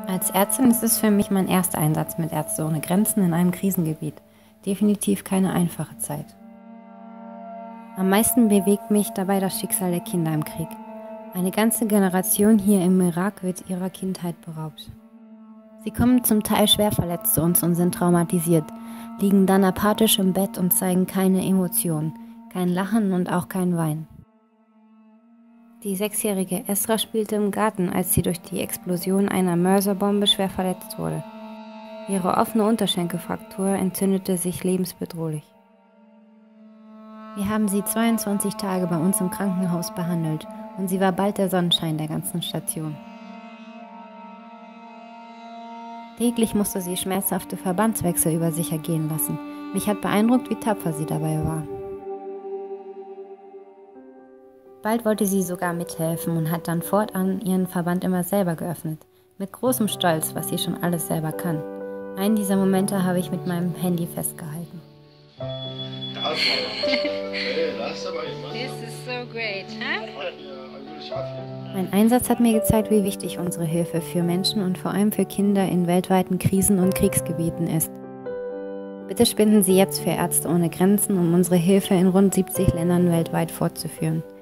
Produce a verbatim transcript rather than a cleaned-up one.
Als Ärztin ist es für mich mein erster Einsatz mit Ärzte ohne Grenzen in einem Krisengebiet. Definitiv keine einfache Zeit. Am meisten bewegt mich dabei das Schicksal der Kinder im Krieg. Eine ganze Generation hier im Irak wird ihrer Kindheit beraubt. Sie kommen zum Teil schwer verletzt zu uns und sind traumatisiert, liegen dann apathisch im Bett und zeigen keine Emotionen, kein Lachen und auch kein Weinen. Die sechsjährige Esra spielte im Garten, als sie durch die Explosion einer Mörserbombe schwer verletzt wurde. Ihre offene Unterschenkelfraktur entzündete sich lebensbedrohlich. Wir haben sie zweiundzwanzig Tage bei uns im Krankenhaus behandelt und sie war bald der Sonnenschein der ganzen Station. Täglich musste sie schmerzhafte Verbandswechsel über sich ergehen lassen. Mich hat beeindruckt, wie tapfer sie dabei war. Bald wollte sie sogar mithelfen und hat dann fortan ihren Verband immer selber geöffnet. Mit großem Stolz, was sie schon alles selber kann. Einen dieser Momente habe ich mit meinem Handy festgehalten. This is so great, huh? Mein Einsatz hat mir gezeigt, wie wichtig unsere Hilfe für Menschen und vor allem für Kinder in weltweiten Krisen- und Kriegsgebieten ist. Bitte spenden Sie jetzt für Ärzte ohne Grenzen, um unsere Hilfe in rund siebzig Ländern weltweit fortzuführen.